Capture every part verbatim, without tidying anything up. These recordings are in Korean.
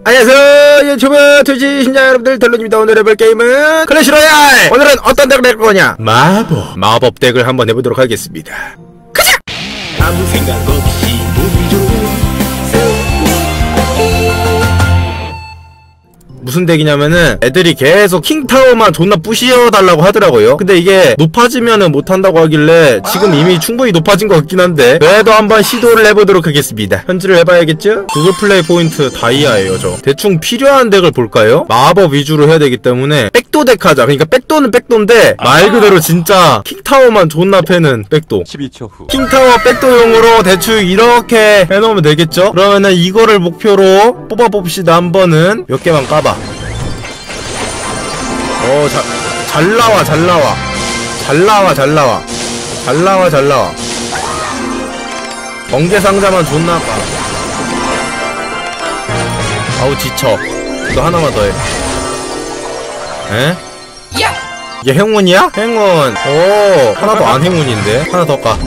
안녕하세요 유튜브 트위치 신자 여러분들, 델로입니다. 오늘 해볼 게임은 클래시 로얄. 오늘은 어떤 덱을 할 거냐? 마법 마법 덱을 한번 해보도록 하겠습니다. 가자! 아무 생각 없이 무비로 무슨 덱이냐면은 애들이 계속 킹타워만 존나 부시어달라고 하더라고요. 근데 이게 높아지면은 못한다고 하길래 지금 이미 충분히 높아진 것 같긴 한데 그래도 한번 시도를 해보도록 하겠습니다. 현질을 해봐야겠죠? 구글 플레이 포인트 다이아예요. 저 대충 필요한 덱을 볼까요? 마법 위주로 해야 되기 때문에 백도 덱 하자. 그러니까 백도는 백도인데 말 그대로 진짜 킹타워만 존나 패는 백도. 십이 초 후 킹타워 백도용으로 대충 이렇게 해놓으면 되겠죠? 그러면은 이거를 목표로 뽑아봅시다. 한번은 몇 개만 까봐. 어, 자, 잘 나와, 잘 나와. 잘 나와, 잘 나와. 잘 나와, 잘 나와. 번개 상자만 존나 까. 아우, 지쳐. 이거 하나만 더 해. 에? 이게 행운이야? 행운. 오, 하나도 안 행운인데? 하나 더 까.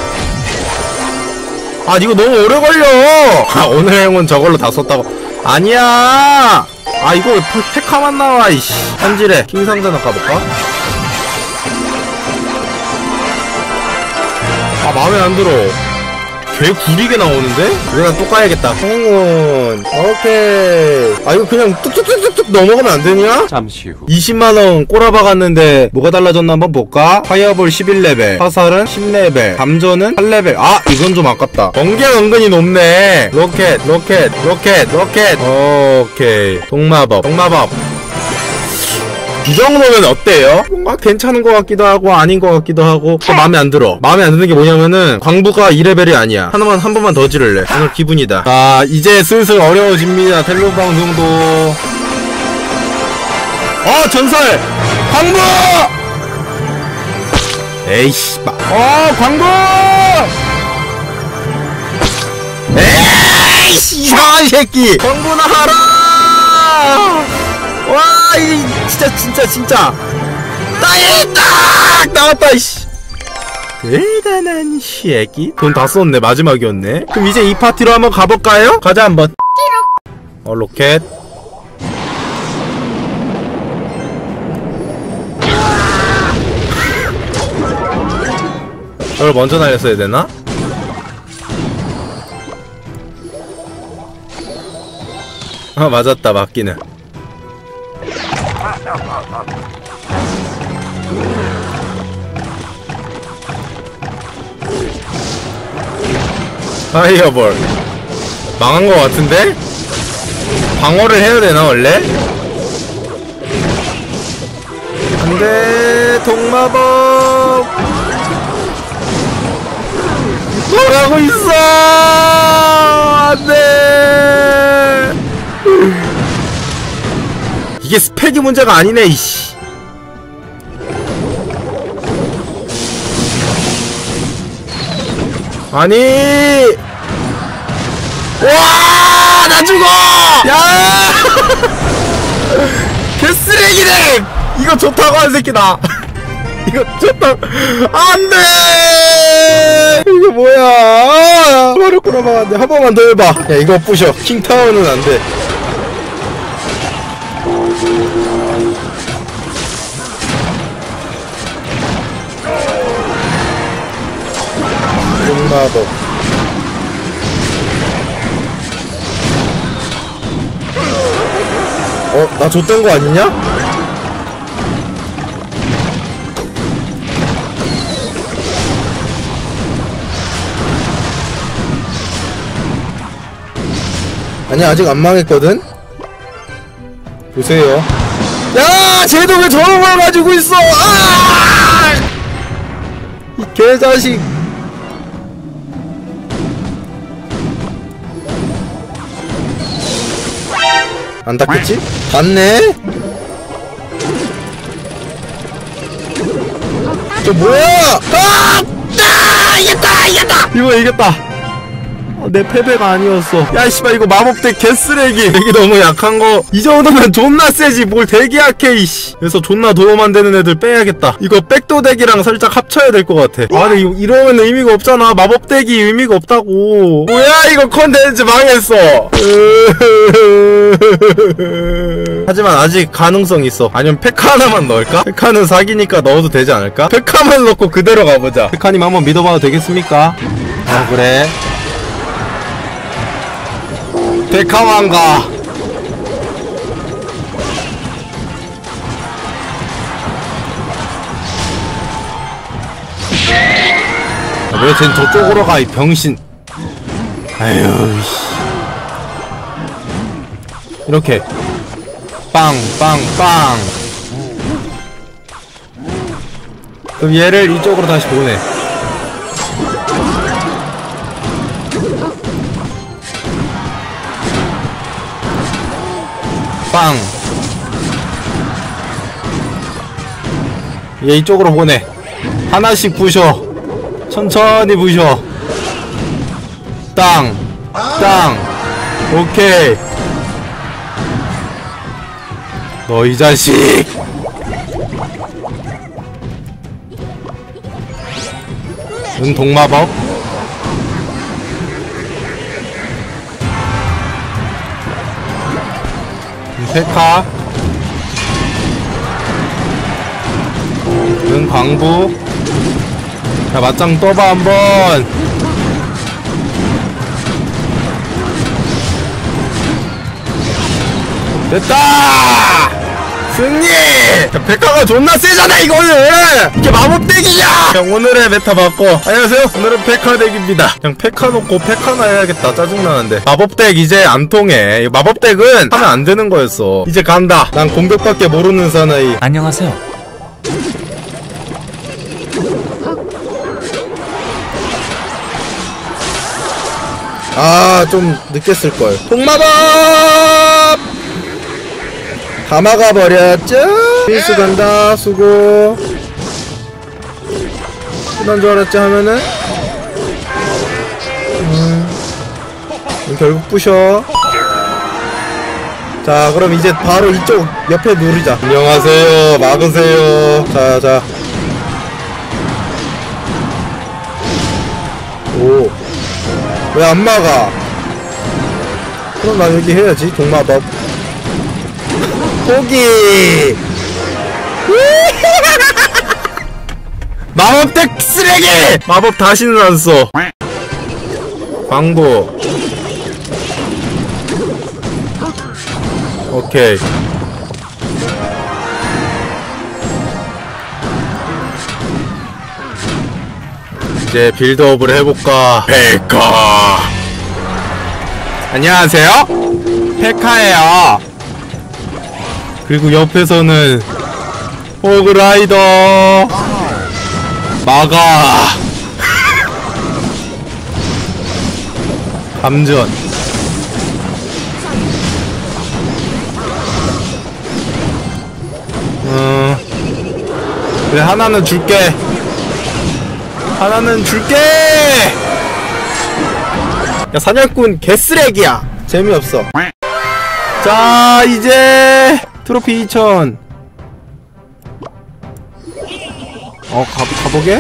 아, 이거 너무 오래 걸려! 아, 오늘 행운 저걸로 다 썼다고. 아니야! 아, 이거 왜 페카만 나와, 이씨. 현질해. 킹상자 낚아볼까? 아, 마음에 안 들어. 개 구리게 나오는데? 이거 난 또 까야겠다. 행운. 오케이. 아, 이거 그냥 뚝뚝뚝뚝뚝 넘어가면 안 되냐? 잠시 후 이십만원 꼬라박았는데 뭐가 달라졌나 한번 볼까? 파이어볼 십일 레벨, 화살은 십 레벨, 감전은 팔 레벨. 아, 이건 좀 아깝다. 번개가 은근히 높네. 로켓, 로켓, 로켓, 로켓. 오케이. 동마법, 동마법. 이 정도면 어때요? 뭔가 괜찮은 것 같기도 하고 아닌 것 같기도 하고 또 마음에 안 들어. 마음에 안 드는 게 뭐냐면은 광부가 이 레벨이 아니야. 하나만 한 번만 더 지를래. 오늘 기분이다. 아, 이제 슬슬 어려워집니다. 텔로 방송도. 어, 전설! 광부! 에이씨, 마. 어, 광부! 에이씨, 이상한 새끼! 광부나 하라! 와, 이 진짜 진짜 진짜 나의 딱 나왔다. 이씨, 대단한 새끼. 돈 다 썼네. 마지막이었네. 그럼 이제 이 파티로 한번 가볼까요? 가자 한번. 어, 로켓. 저걸 먼저 날렸어야 되나? 아, 맞았다. 맞기는. 파이어볼 망한 거 같은데? 방어를 해야 되나 원래? 안돼, 동마법 뭐라고 있어. 안돼. 이게 스펙이 문제가 아니네, 이씨. 아니. 와, 나 죽어! 야! 개쓰레기네! 이거 좋다고 한 새끼다. 이거 좋다. 안 돼! 이게 뭐야? 바로 꼬라박았네. 한 번만 더 해봐. 야, 이거 부셔. 킹타워는 안 돼. 마법. 어? 나 줬던 거 아니냐? 아니, 아직 안 망했거든? 보세요. 야! 쟤도 왜 저런 걸 가지고 있어! 아! 이 개자식. 안 닿겠지? 닿네? 저 뭐야? 아! 아! 이겼다! 이겼다! 이거 이겼다! 내 패배가 아니었어. 야 씨발 이거 마법덱 개쓰레기. 이게 너무 약한거 이 정도면 존나 세지 뭘 되게 약해 이씨. 그래서 존나 도움 안되는 애들 빼야겠다. 이거 백도덱이랑 살짝 합쳐야 될 것 같아. 아 근데 이러면 의미가 없잖아. 마법덱이 의미가 없다고. 뭐야 이거 컨텐츠 망했어. 하지만 아직 가능성 있어. 아니면 페카 하나만 넣을까? 페카는 사기니까 넣어도 되지 않을까? 페카만 넣고 그대로 가보자. 페카님 한번 믿어봐도 되겠습니까? 아 그래. 페카만 가. 아, 왜 쟨 저쪽으로 가 이 병신. 아유 씨. 이렇게 빵 빵 빵. 그럼 얘를 이쪽으로 다시 보내. 빵. 얘 이쪽으로 보내. 하나씩 부셔. 천천히 부셔. 땅. 땅. 오케이. 너 이 자식. 응 동마법. 페카. 응 광부. 자 맞짱 떠봐 한번. 됐다! 승리! 야, 백화가 존나 세잖아 이거는! 이게 마법덱이냐! 그냥 오늘의 메타 바꿔. 안녕하세요, 오늘은 페카덱입니다. 그냥 페카 놓고 페카나 해야겠다. 짜증나는데 마법덱 이제 안 통해. 마법덱은 하면 안 되는 거였어. 이제 간다. 난 공격밖에 모르는 사나이. 안녕하세요. 아, 좀 늦게 쓸걸. 통마법! 다 막아버렸죠? 필수 간다, 수고. 끝난 줄 알았지 하면은? 음, 결국 부셔. 자, 그럼 이제 바로 이쪽 옆에 누르자. 안녕하세요, 막으세요. 자, 자. 오. 왜 안 막아? 그럼 나 여기 해야지. 동마법 포기. 마법덱 쓰레기. 마법 다시는 안 써. 광고. 오케이. 이제 빌드업을 해볼까. 페카. 안녕하세요, 페카예요. 그리고 옆에서는 호그라이더. 막아. 감전. 음, 그래 하나는 줄게. 하나는 줄게. 야 사냥꾼 개쓰레기야. 재미없어. 자 이제 트로피 이천. 어 가, 가보게?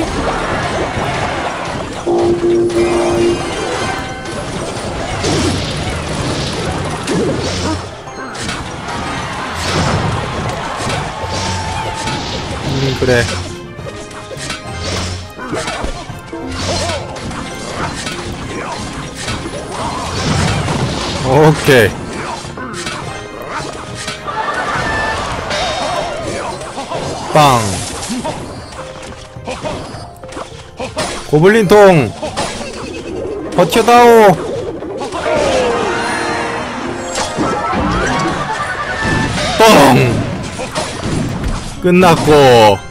음 그래. 오케이. 빵. 고블린통 버텨다오. 뻥. 끝났고.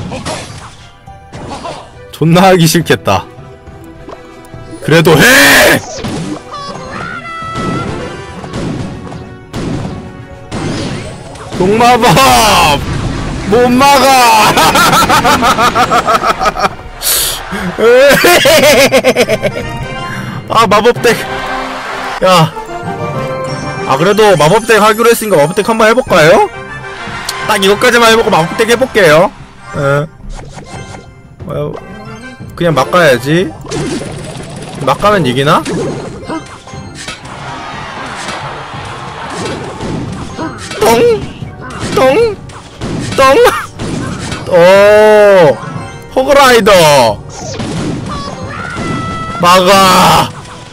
존나 하기 싫겠다. 그래도 해! 동마법 못 막아. 아 마법덱. 야. 아 그래도 마법덱 하기로 했으니까 마법덱 한번 해볼까요? 딱 이것까지만 해보고 마법덱 해볼게요. 에. 어, 그냥 막 가야지. 막 가면 이기나? 똥! 똥! 똥! 오! 호그라이더! 막아!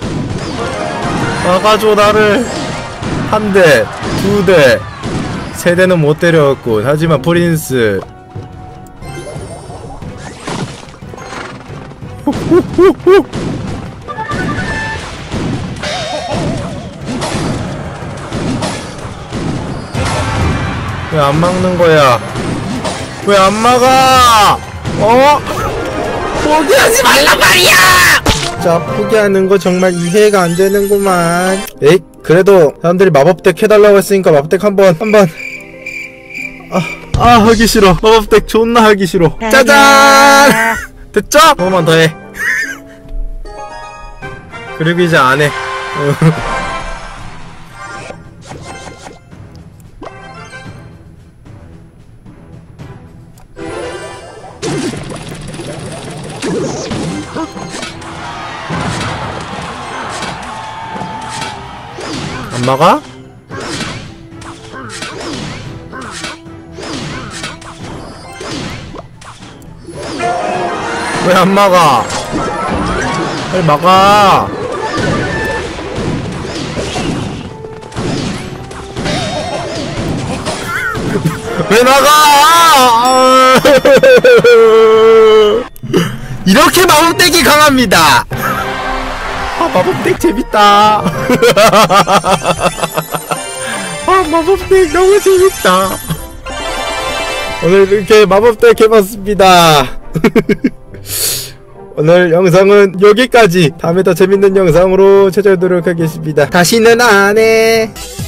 막아줘 나를. 한 대, 두 대, 세 대는 못 때려왔군. 하지만 프린스 왜 안 막는 거야? 왜 안 막아? 어? 포기하지 말란 말이야! 자, 포기하는 거 정말 이해가 안 되는구만. 에잇, 그래도 사람들이 마법덱 해달라고 했으니까 마법덱 한번 한번. 아, 아 하기 싫어. 마법덱 존나 하기 싫어. 짜잔! 됐죠? 한 번만 더 해. 그리고 이제 안 해. 안 막아? 왜 안 막아? 빨리 막아. 왜 나가? 이렇게 마법덱이 강합니다. 아 마법덱 재밌다. 아 마법덱 너무 재밌다. 오늘 이렇게 마법덱 해봤습니다. 오늘 영상은 여기까지. 다음에 더 재밌는 영상으로 찾아오도록 하겠습니다. 다시는 안해.